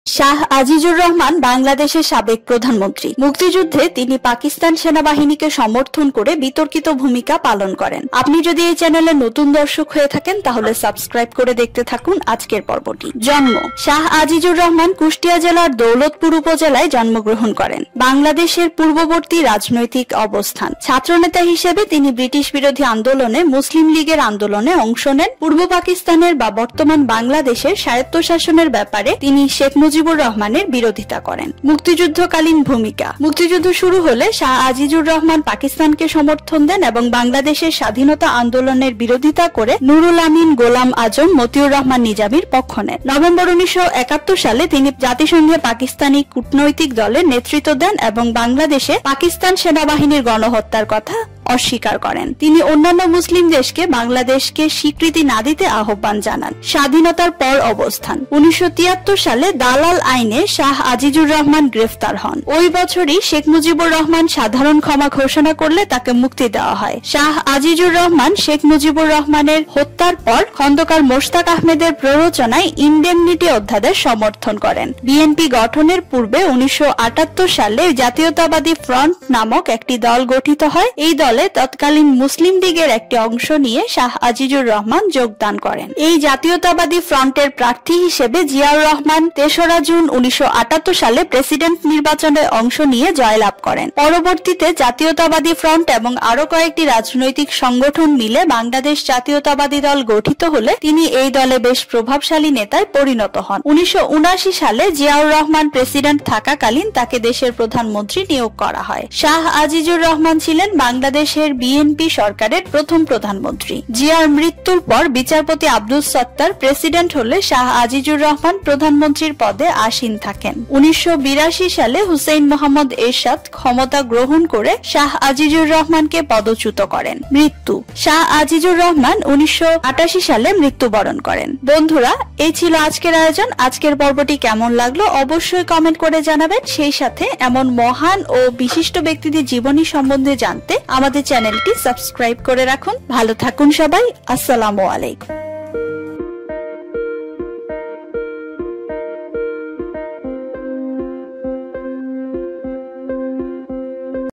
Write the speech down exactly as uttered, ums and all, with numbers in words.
শাহ আজিজুর রহমান বাংলাদেশের সাবেক প্রধানমন্ত্রী। মুক্তিযুদ্ধে তিনি পাকিস্তান সেনাবাহিনীকে সমর্থন করে বিতর্কিত ভূমিকা পালন করেন। আপনি যদি এই চ্যানেলে নতুন দর্শক হয়ে থাকেন তাহলে সাবস্ক্রাইব করে দেখতে থাকুন আজকের পর্বটি। জন্ম: শাহ আজিজুর রহমান কুষ্টিয়া জেলার দৌলতপুর উপজেলায় জন্মগ্রহণ করেন। বাংলাদেশের পূর্ববর্তী রাজনৈতিক অবস্থান: ছাত্রনেতা হিসেবে তিনি ব্রিটিশ বিরোধী আন্দোলনে, মুসলিম লীগের আন্দোলনে অংশ নেন। পূর্ব পাকিস্তানের বা বর্তমান বাংলাদেশের স্বায়ত্তশাসনের ব্যাপারে তিনি শেখ মজিবুর রহমানের বিরোধিতা করেন। মুক্তিযুদ্ধকালীন ভূমিকা: মুক্তিযুদ্ধ শুরু হলে শাহ আজিজুর রহমান পাকিস্তানকে সমর্থন দেন এবং বাংলাদেশের স্বাধীনতা আন্দোলনের বিরোধিতা করে নুরুল, আমিন, গহুলাম, আজম, মোতিউর রহমান নিজামির পক্ষ নেন। নভেম্বর উনিশশো একাত্তর সালে তিনি জাতিসংঘে পাকিস্তানি কূটনৈতিক দলের নেতৃত্ব দেন এবং বাংলাদেশে পাকিস্তান সেনাবাহিনীর গণহত্যার কথা অস্বীকার করেন। তিনি অন্যান্য মুসলিম দেশকে বাংলাদেশকে স্বীকৃতি না দিতে আহ্বান জানান। স্বাধীনতার পর অবস্থান: উনিশশো তিয়াত্তর সালে দালাল আইনে শাহ আজিজুর রহমান গ্রেফতার হন। ওই বছরই শেখ মুজিবুর রহমান সাধারণ ক্ষমা ঘোষণা করলে তাকে মুক্তি দেওয়া হয়। শাহ আজিজুর রহমান শেখ মুজিবুর রহমানের হত্যার পর খন্দকার মোশতাক আহমেদের প্ররোচনায় ইনডেমনিটি অধ্যাদেশ সমর্থন করেন। বিএনপি গঠনের পূর্বে উনিশশো আটাত্তর সালে জাতীয়তাবাদী ফ্রন্ট নামক একটি দল গঠিত হয়। এই দল তৎকালীন মুসলিম লীগের একটি অংশ নিয়ে শাহ আজিজুর রহমান যোগদান করেন। এই জাতীয়তাবাদী ফ্রন্টের প্রার্থী হিসেবে জিয়াউর রহমান তেসরা জুন উনিশশো আটাত্তর সালে প্রেসিডেন্ট নির্বাচনে অংশ নিয়ে জয়লাভ করেন। পরবর্তীতে জাতীয়তাবাদী ফ্রন্ট এবং আরো কয়েকটি রাজনৈতিক সংগঠন মিলে বাংলাদেশ জাতীয়তাবাদী দল গঠিত হলে তিনি এই দলে বেশ প্রভাবশালী নেতায় পরিণত হন। উনিশশো উনআশি সালে জিয়াউর রহমান প্রেসিডেন্ট থাকাকালীন তাকে দেশের প্রধানমন্ত্রী নিয়োগ করা হয়। শাহ আজিজুর রহমান ছিলেন বাংলাদেশ দেশের বিএনপি সরকারের প্রথম প্রধানমন্ত্রী। জিয়ার মৃত্যুর পর বিচারপতি আব্দুল সত্তার প্রেসিডেন্ট হলে শাহ আজিজুর রহমান প্রধানমন্ত্রীর পদে আসীন থাকেন। উনিশশো বিরাশি সালে হুসেইন মোহাম্মদ এরশাদ ক্ষমতা গ্রহণ করে শাহ আজিজুর রহমানকে পদচ্যুত করেন। মৃত্যু: শাহ আজিজুর রহমান উনিশশো আটাশি সালে মৃত্যুবরণ করেন। বন্ধুরা, এই ছিল আজকের আয়োজন। আজকের পর্বটি কেমন লাগলো অবশ্যই কমেন্ট করে জানাবেন। সেই সাথে এমন মহান ও বিশিষ্ট ব্যক্তিদের জীবনী সম্বন্ধে জানতে আমাদের চ্যানেলটি সাবস্ক্রাইব করে রাখুন। ভালো থাকুন সবাই। আসসালামু আলাইকুম।